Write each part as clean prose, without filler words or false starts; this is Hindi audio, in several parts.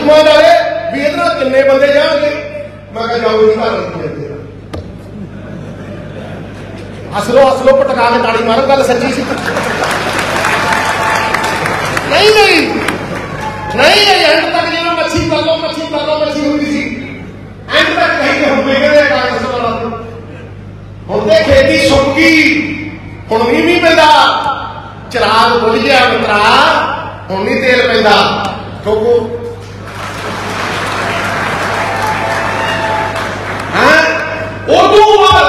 डिमांड आए भी इधर किन्ने बंदे जाएंगे, मैं कहा जाओ जी घर हस लो पटका के ताड़ी मारो, गल सच्ची सी। नहीं नहीं नहीं एंड तक जो मच्छी कर लो मच्छी होती सी, एंड तक कहीं हम बेगड़े कांग्रेस वाला हम तो खेती सुक गई, हुण भी नहीं पैदा, चिराग बुझ गया मित्रा, हुण नहीं तेल पैदा। ठोको उदू बाद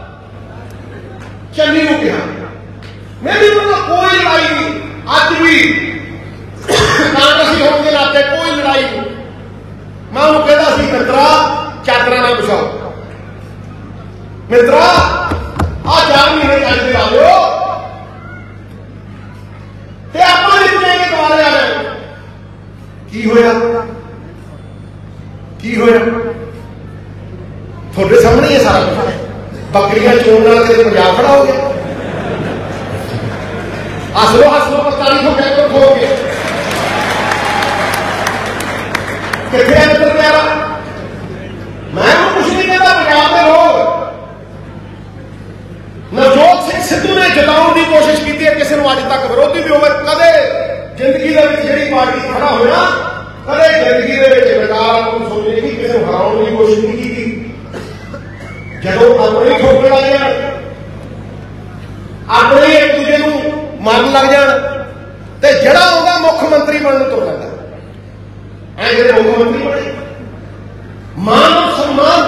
चन्नी को कहा मेरी मतलब कोई लड़ाई नहीं, अज भी कांग्रेसी होने के नाते कोई लड़ाई नहीं। मैं उन्होंने कहता सी मित्रा चादर ना बिछाओ, मित्रा आ 4 महीने चलते ला लो ते अपना इतने के द्वारे आ रहे की होया थोड़े सामने ये सारा कुछ बकरियां चोर नाल के पंजाब खड़ा हो गया। हस लो 45 कैंकर खो गए कितने मित्र प्यारा। मैं कुछ नहीं कहता, पंजाब के लोग नवजोत सिंह सिद्धू ने जताने की कोशिश की है, किसी अज तक विरोधी भी होवे कदे जिंदगी जी पार्टी खड़ा होया, कदे जिंदगी बेकार सोचने की किसी हराने की कोशिश नहीं की। जो अपने ठोकर लग जाए, अपने एक दूजे को मारन लग जाए, तो जड़ा होगा मुख्यमंत्री बनने तो पैदा जो मुख्यमंत्री बने मान सम्मान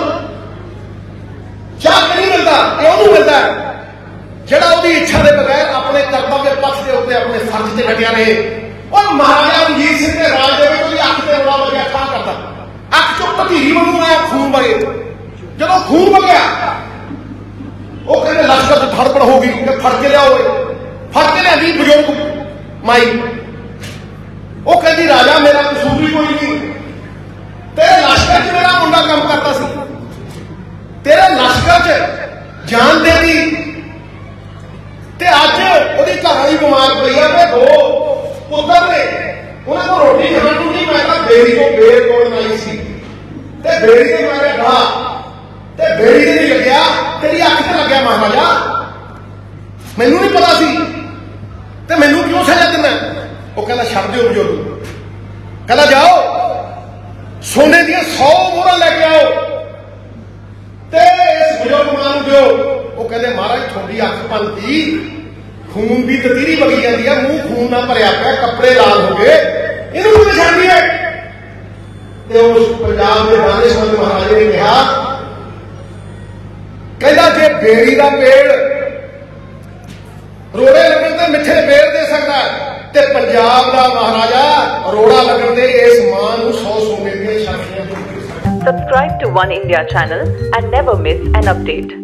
चाक नहीं मिलता, क्यों मिलता है जड़ा उसकी इच्छा के बगैर अपने कर्तव्य पक्ष के उत्ते अपने फर्ज से डटिया रहे। और महाराजा रणजीत सिंह के राज के अख से रोला वगैया ठा करता, अख चो भतीरी वांगू आया खून वगे, जो खून वगया वो कहते लश्कर धड़पड़ हो गई, फड़ के लिया दी बुजुर्ग माई, वो कहती राजा मेरा कसूर भी कोई नहीं, तेरे लश्कर च मेरा मुंडा काम करता सी, तेरे लश्कर च जान दे दी, ते अज ओदी घरवाली बीमार पई है, 2 पुत्र ने उन्हें को रोटी खाण नूं नहीं, मैं बेड़ी को बेर तोड़न आई सी ते बेड़ी ते मारे ढा ते बेड़ी ते नहीं लग्या, तेरी अख ते लग्या महाराजा, मैनू नहीं पता सी ते मैनू क्यों सजा देना। वो कहना छड्ड दिओ बुजुर्ग, कहना जाओ सोने दी 100 मोहरां लैके आओ ते इस बुजुर्ग मां नूं दिओ। वो कहते महाराज थोड़ी अख भनती, खून की ततीरी वगी जाती है, मूँह खून ना भरिया पिया, कपड़े लाल हो गए, इनू निशानी है। ते उस पंजाब के दानिशमंद महाराजे ने कहा, कहता जे बेरी का पेड़ रोड़े लगन ते मिठे बेर दे सकता है, ते पंजाब का महाराजा रोड़ा लगन दे इस मां नूं 100 सोने दी छातियां। Subscribe to One India channel and never miss an update.